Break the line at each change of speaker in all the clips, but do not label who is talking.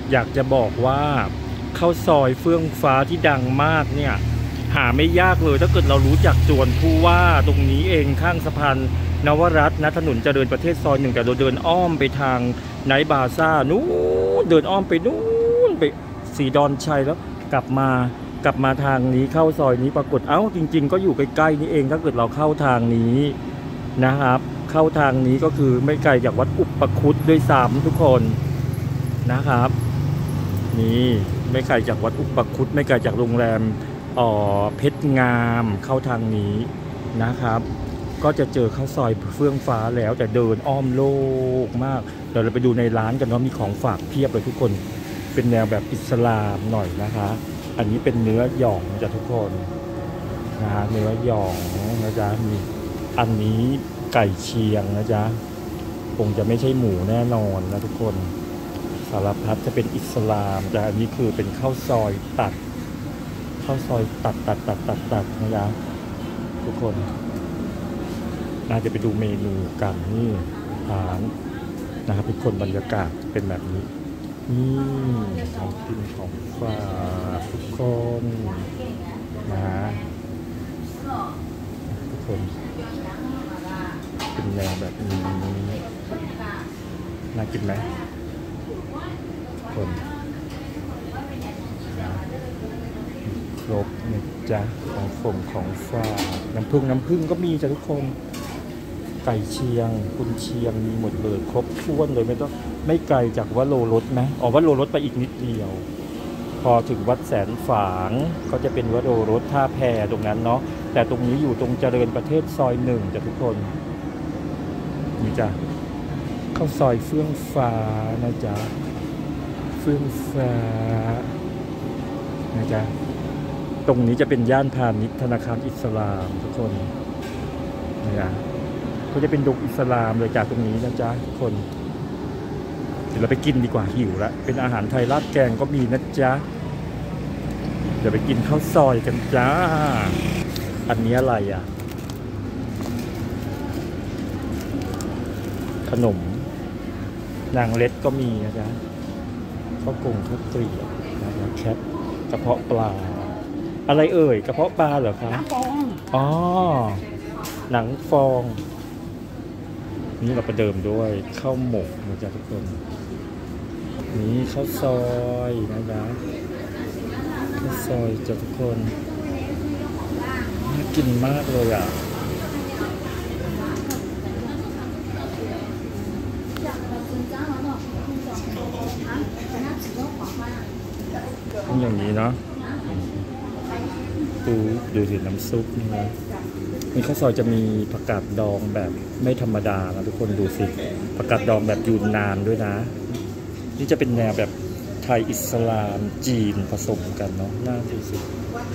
อยากจะบอกว่าข้าวซอยเฟื่องฟ้าที่ดังมากเนี่ยหาไม่ยากเลยถ้าเกิดเรารู้จักจวนผู้ว่าตรงนี้เองข้างสะพานนวรัตน์นะถนนเจริญประเทศซอยหนึ่งแต่เราเดินอ้อมไปทางไนท์บาซ่านู้นเดินอ้อมไปนู้นไปสีดอนชัยแล้วกลับมาทางนี้เข้าซอยนี้ปรากฏจริงๆก็อยู่ใกล้ๆนี่เองถ้าเกิดเราเข้าทางนี้นะครับเข้าทางนี้ก็คือไม่ไกลจากวัดอุปคุตด้วยซ้ำทุกคนนะครับนี่ไม่ไกลจากวัดอุปคุตไม่ไกลจากโรงแรมเพชรงามเข้าทางนี้นะครับก็จะเจอข้าวซอยเฟื่องฟ้าแล้วแต่เดินอ้อมโลกมากเดี๋ยวเราไปดูในร้านกันว่ามีของฝากเพียบเลยทุกคนเป็นแนวแบบอิสลามหน่อยนะคะอันนี้เป็นเนื้อหย่องจ้ะทุกคนนะฮะเนื้อหย่องนะจ๊ะมีอันนี้ไก่เชียงนะจ๊ะคงจะไม่ใช่หมูแน่นอนนะทุกคนสารพัดจะเป็นอิสลามแต่อันนี้คือเป็นข้าวซอยตัดนะจ๊ะทุกคนน่าจะไปดูเมนูกันนี่ร้านนะครับทุกคนบรรยากาศเป็นแบบนี้ของกินของฝากทุกคนนะทุกคนเป็นแนวแบบนี้น่ากินไหมทุกคนครบนะจ๊ะของฝากน้ำผึ้งก็มีจ้ะทุกคนไก่เชียงกุนเชียงมีหมดเลยครบถ้วนเลยไม่ไกลจากวัดโลรสนะวัดโลรสไปอีกนิดเดียวพอถึงวัดแสนฝางก็จะเป็นวัดโลรสท่าแพตรงนั้นเนาะแต่ตรงนี้อยู่ตรงเจริญประเทศซอยหนึ่งจ้ะทุกคนนี่จ้ะข้าวซอยเฟื่องฟ้านะจ๊ะเฟื่องฟ้านะจ๊ะตรงนี้จะเป็นย่านพาณิชย์ธนาคารอิสลามทุกคนนี่นะก็จะเป็นดงอิสลามเลยจากตรงนี้นะจ๊ะทุกคนเดี๋ยวเราไปกินดีกว่าหิวแล้วเป็นอาหารไทยราดแกงก็มีนะจ๊ะเดี๋ยวไปกินข้าวซอยกันจ้าอันนี้อะไรอ่ะขนมนางเล็ดก็มีนะจ๊ะข้าวกงข้าวเกลียบนะแคปกระเพาะปลาอะไรเอ่ยกระเพาะปลาเหรอคะอ๋อหนังฟองนี่เราประเดิมด้วยข้าวหมกนะจ๊ะทุกคนนี่ข้าวซอยนะจ๊ะข้าวซอยจ้ะทุกคนน่ากินมากเลยอ่ะอย่างนี้เนาะดูสิน้ำซุปนี่นะนี่ข้าวซอยจะมีผักกาดดองแบบไม่ธรรมดานะทุกคนดูสิผักกาดดองแบบยูนนานด้วยนะนี่จะเป็นแนวแบบไทยอิสลามจีนผสมกันเนาะน่าดูสิ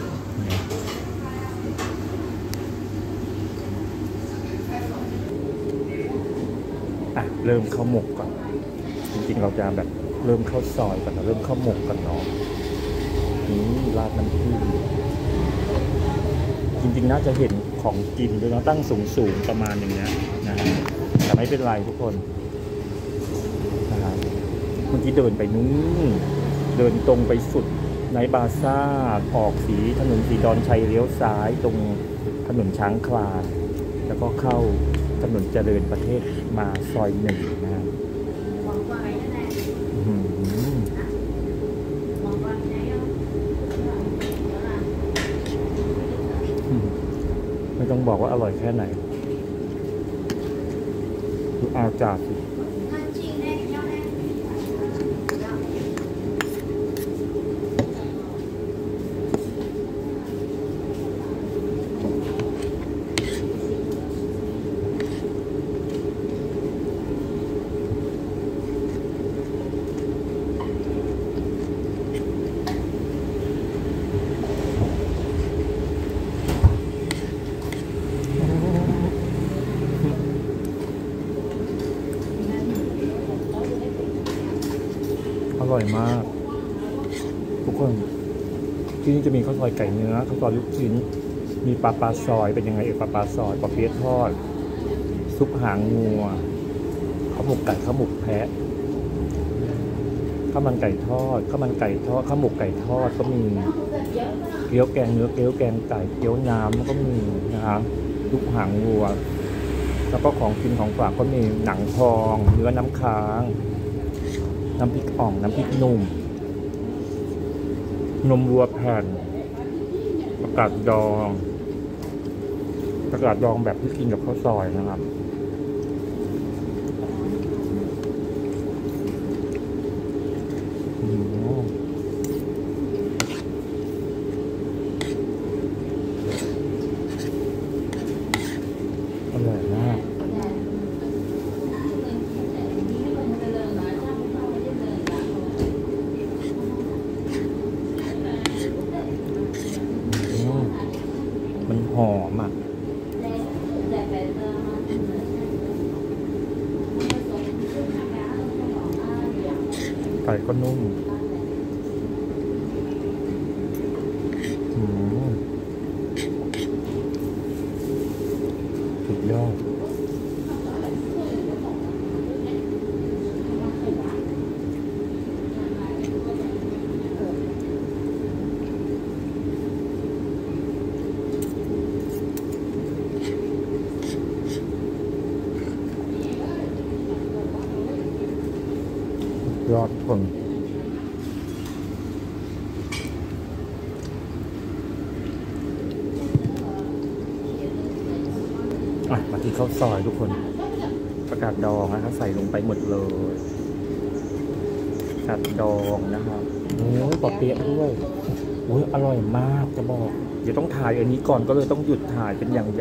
เริ่มข้าวหมกก่อนจริงๆเราจะแบบเริ่มข้าวซอยก่อนนะเริ่มข้าวหมกกันเนาะราดน้ำผึ้งจริงๆน่าจะเห็นของกินด้วยเนาะตั้งสูงประมาณอย่างเงี้ยนะฮะแต่ไม่เป็นไรทุกคนนะครับเมื่อกี้เดินไปนู้นเดินตรงไปสุดไนท์บาซ่าออกถนนสีดอนชัยเลี้ยวซ้ายตรงถนนช้างคลานแล้วก็เข้าถนนเจริญประเทศมาซอยหนึ่งนะฮะไม่ต้องบอกว่าอร่อยแค่ไหนดูอาจารย์สิอร่อยมากทุกคนที่นี่จะมีข้าวซอยไก่เนื้อข้าวซอยลูกชิ้นมีปลาซอยเป็นยังไงปลาซอยปลาเปี๊ยะทอดซุปหางงัวข้าวหมกไก่ข้าวหมกแพะ ขข้าวมันไก่ทอดข้าวมันไก่ทอดข้าวหมกไก่ทอดก็มีเกี๊ยวแกงเนื้อเกี๊ยวแกงไก่เกี๊ยวน้ำก็มีนะครับลูกหางวัวแล้วก็ของกินของฝากก็มีหนังทองเนื้อน้ำค้างน้ำพริกอ่องน้ำพริกหนุ่มนมวัวแผ่นผักกาดดองแบบที่กินกับข้าวซอยนะครับอร่อยมากมันหอมอ่ะไก่ก็นุ่มสุดยอดยอดคนมาที่ข้าวซอยทุกคนประกาศดองนะครับใส่ลงไปหมดเลยประกาศดองนะครับโอ้ยปอเปี๊ยะด้วยโอ้ยอร่อยมากจะบอกเดี๋ยวต้องถ่ายอันนี้ก่อนก็เลยต้องหยุดถ่ายเป็นอย่าง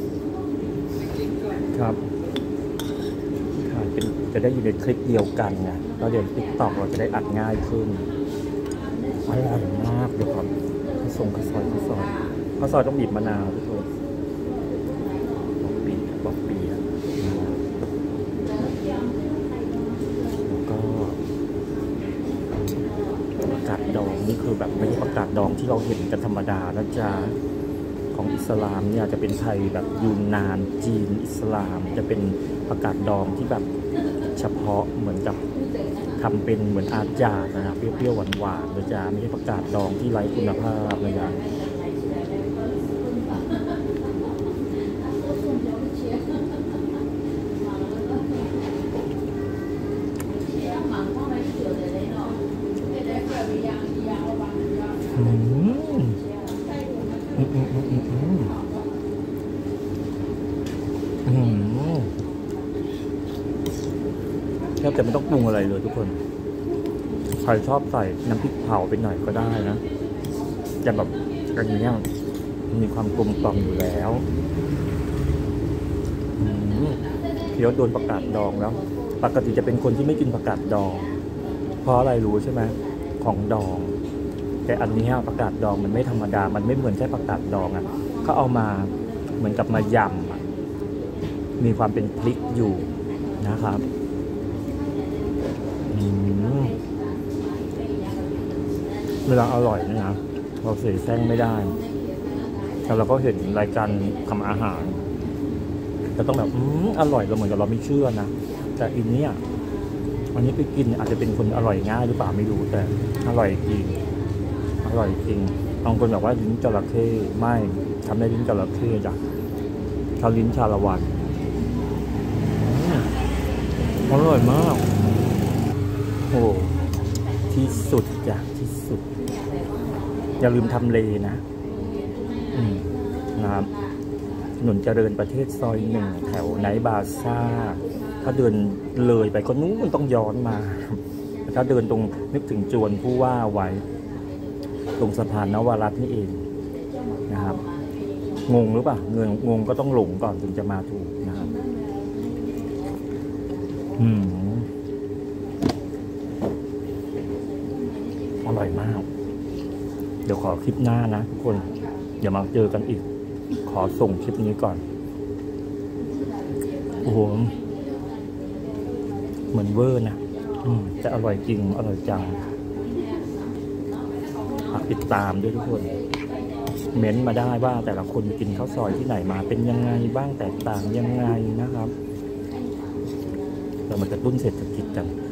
ครับถ่ายเป็นจะได้อยู่ในคลิปเดียวกันไงเราเดี๋ยวTikTokเราจะได้อัดง่ายขึ้นอร่อยมากเดี๋ยวก่อนข้าวซอยต้องบีบมะนาวทุกคนบอกปีแล้วก็ประกาศดองนี่คือแบบไม่ใช่ประกาศดองที่เราเห็นกันธรรมดานะจ๊ะของอิสลามเนี่ยจะเป็นไทยแบบยูนนานจีนอิสลามจะเป็นประกาศดองที่แบบเฉพาะเหมือนกับทำเป็นเหมือนอาจารย์นะครับเปรี้ยวๆหวานๆนะจ๊ะไม่ใช่ประกาศดองที่ไร้คุณภาพนะจ๊ะแทบจะไม่ต้องปรุงอะไรเลยทุกคนใครชอบใส่น้ำพริกเผาไปหน่อยก็ได้นะแต่แบบอันนี้มีความกลมกล่อมอยู่แล้วเคี้ยวโดนผักกาดดองแล้วปกติจะเป็นคนที่ไม่กินผักกาดดองเพราะอะไรรู้ใช่ไหมของดองแต่อันนี้ผักกาดดองมันไม่ธรรมดามันไม่เหมือนแค่ผักกาดดองอ่ะเขาเอามาเหมือนกับมายำมีความเป็นพริกอยู่นะครับเวลาอร่อยนะเราเสียแซงไม่ได้แต่เราก็เห็นรายการทำอาหารจะต้องแบบอร่อยเราเหมือนกับเราไม่เชื่อนะแต่อันนี้วันนี้ไปกินอาจจะเป็นคนอร่อยง่ายหรือเปล่าไม่รู้แต่อร่อยจริงบางคนบอกว่าลิ้นจระเข้ไม่ทำได้ลิ้นจระเข้จ้ะเขาลิ้นชาละวันอร่อยมากโอ้ที่สุดจ้ะที่สุดอย่าลืมทำเลนะครับถนนเจริญประเทศซอย1แถวไนท์บาซ่าถ้าเดินเลยไปก็นู้นต้องย้อนมาถ้าเดินตรงนึกถึงจวนผู้ว่าไว้ตรงสะพานนวรัตน์นี่เองนะครับงงหรือเปล่างงก็ต้องหลงก่อนถึงจะมาถูกนะครับอร่อยมากเดี๋ยวขอคลิปหน้านะทุกคนอย่ามาเจอกันอีกขอส่งคลิปนี้ก่อนโอ้โหเหมือนเวอร์นะแต่อร่อยจริงอร่อยจังติดตามด้วยทุกคนเม้นต์มาได้ว่าแต่ละคนกินข้าวซอยที่ไหนมาเป็นยังไงบ้างแตกต่างยังไงนะครับเรามาจะตุ้นเศรษฐกิจกัน